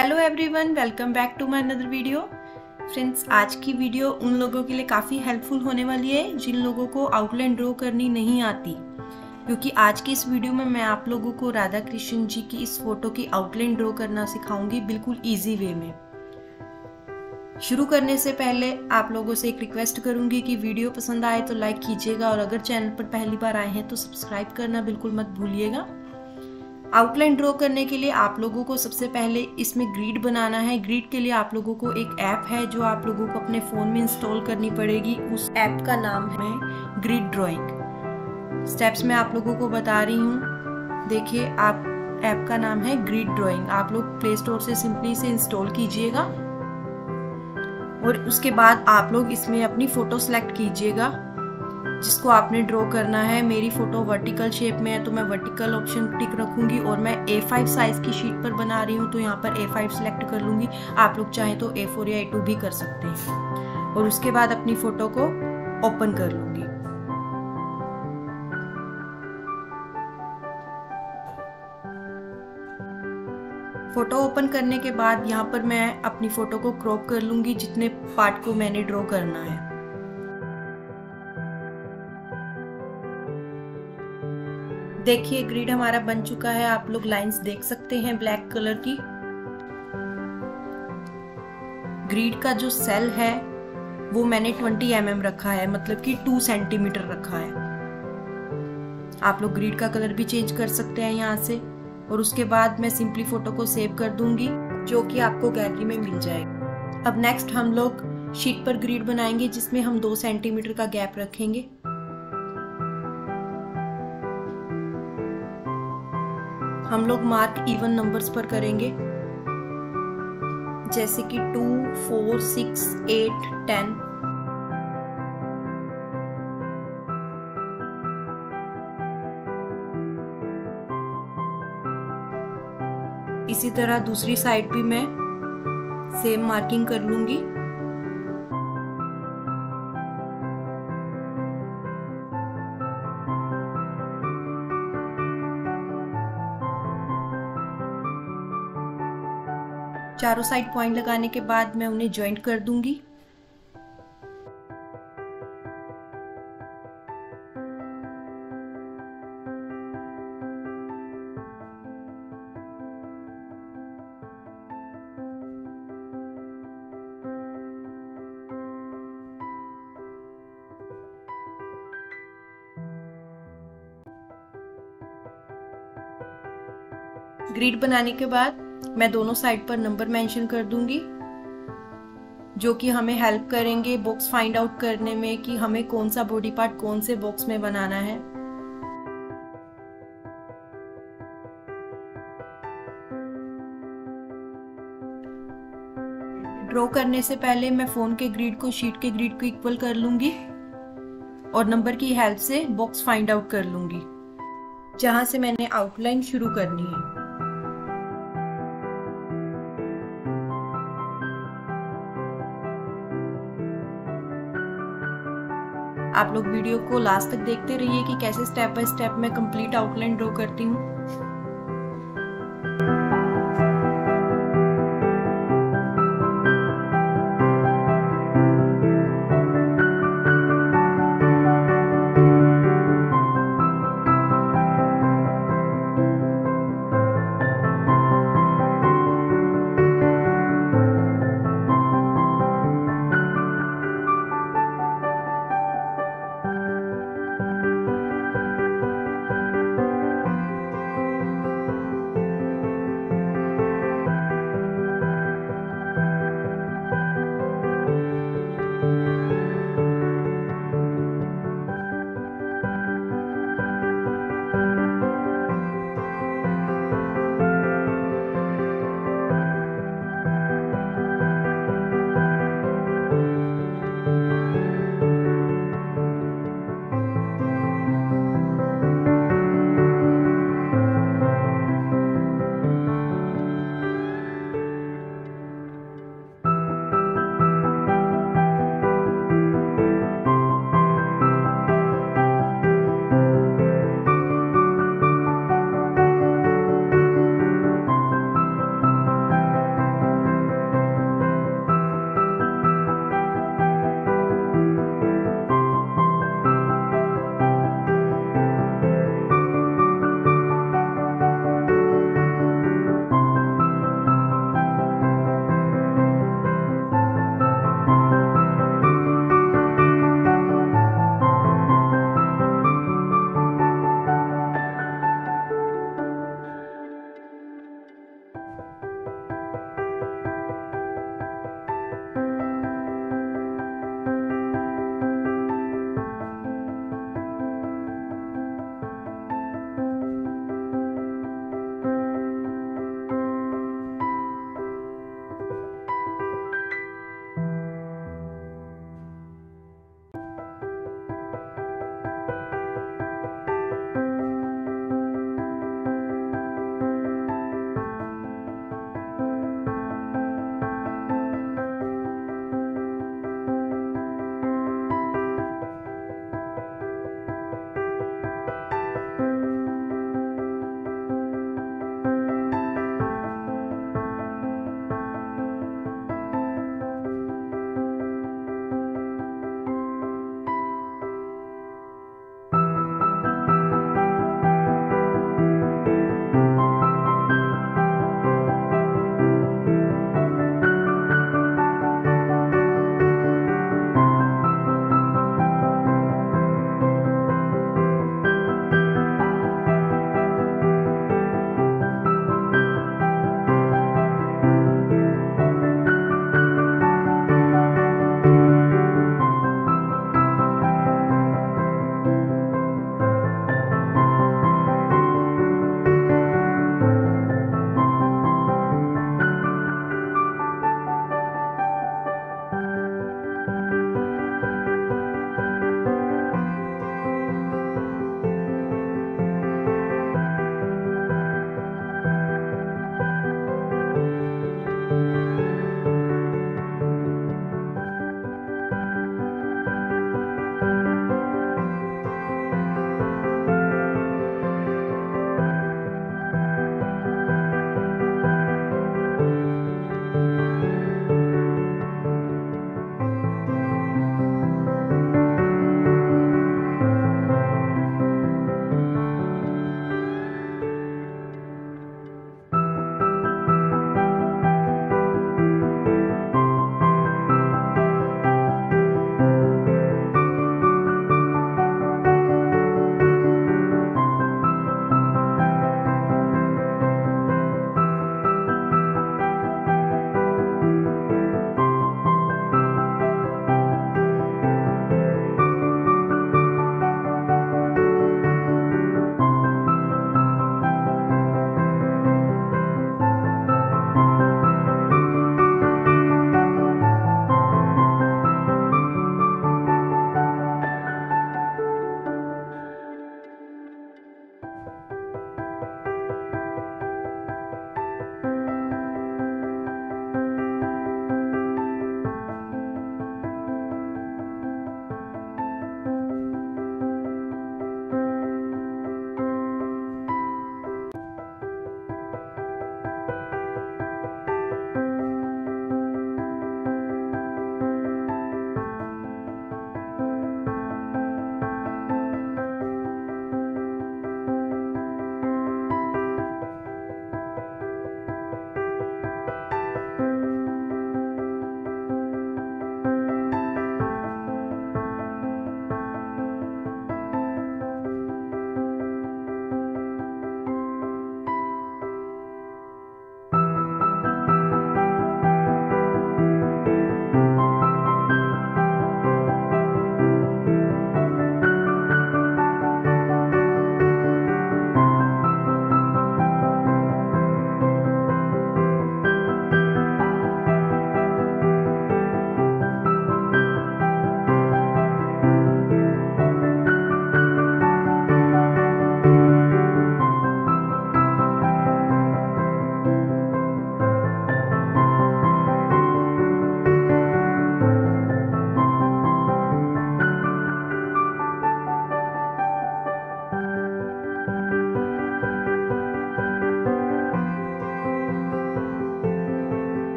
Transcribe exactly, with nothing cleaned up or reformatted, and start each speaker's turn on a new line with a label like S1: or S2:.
S1: Hello everyone, welcome back to my another video. Friends, आज की video उन लोगों के लिए काफ़ी हेल्पफुल होने वाली है जिन लोगों को आउटलाइन ड्रॉ करनी नहीं आती, क्योंकि आज की इस वीडियो में मैं आप लोगों को राधा कृष्ण जी की इस फोटो की आउटलाइन ड्रॉ करना सिखाऊंगी बिल्कुल इजी वे में। शुरू करने से पहले आप लोगों से एक रिक्वेस्ट करूंगी कि वीडियो पसंद आए तो लाइक कीजिएगा और अगर चैनल पर पहली बार आए हैं तो सब्सक्राइब करना बिल्कुल मत भूलिएगा। आउटलाइन ड्रॉ करने के लिए आप लोगों को सबसे पहले इसमें ग्रिड बनाना है। ग्रिड के लिए आप लोगों को एक ऐप है जो आप लोगों को अपने फ़ोन में इंस्टॉल करनी पड़ेगी। उस ऐप का नाम है ग्रिड ड्राइंग। स्टेप्स मैं आप लोगों को बता रही हूँ। देखिए, आप ऐप का नाम है ग्रिड ड्राइंग। आप लोग प्ले स्टोर से सिंपली इसे इंस्टॉल कीजिएगा और उसके बाद आप लोग इसमें अपनी फ़ोटो सेलेक्ट कीजिएगा जिसको आपने ड्रॉ करना है। मेरी फोटो वर्टिकल शेप में है तो मैं वर्टिकल ऑप्शन टिक रखूंगी और मैं ए फाइव साइज की शीट पर बना रही हूँ तो यहाँ पर ए फाइव सेलेक्ट कर लूंगी। आप लोग चाहें तो ए फोर या ए टू भी कर सकते हैं और उसके बाद अपनी फोटो को ओपन कर लूंगी। फोटो ओपन करने के बाद यहाँ पर मैं अपनी फोटो को क्रॉप कर लूंगी जितने पार्ट को मैंने ड्रॉ करना है। देखिए, ग्रिड हमारा बन चुका है। आप लोग लाइंस देख सकते हैं ब्लैक कलर की। ग्रिड का जो सेल है वो मैंने ट्वेंटी एम एम रखा है, मतलब कि टू सेंटीमीटर रखा है। आप लोग ग्रिड का कलर भी चेंज कर सकते हैं यहाँ से। और उसके बाद मैं सिंपली फोटो को सेव कर दूंगी जो कि आपको गैलरी में मिल जाएगी। अब नेक्स्ट हम लोग शीट पर ग्रिड बनाएंगे जिसमें हम दो सेंटीमीटर का गैप रखेंगे। हम लोग मार्क इवन नंबर्स पर करेंगे, जैसे कि two, four, six, eight, ten. इसी तरह दूसरी साइड भी मैं सेम मार्किंग कर लूंगी। चारों साइड पॉइंट लगाने के बाद मैं उन्हें जॉइंट कर दूंगी। ग्रिड बनाने के बाद मैं दोनों साइड पर नंबर मेंशन कर दूंगी जो कि हमें हेल्प करेंगे बॉक्स फाइंड आउट करने में कि हमें कौन सा बॉडी पार्ट कौन से बॉक्स में बनाना है। ड्रॉ करने से पहले मैं फोन के ग्रिड को शीट के ग्रिड को इक्वल कर लूंगी और नंबर की हेल्प से बॉक्स फाइंड आउट कर लूंगी जहां से मैंने आउटलाइन शुरू करनी है। आप लोग वीडियो को लास्ट तक देखते रहिए कि कैसे स्टेप बाय स्टेप मैं कंप्लीट आउटलाइन ड्रॉ करती हूँ।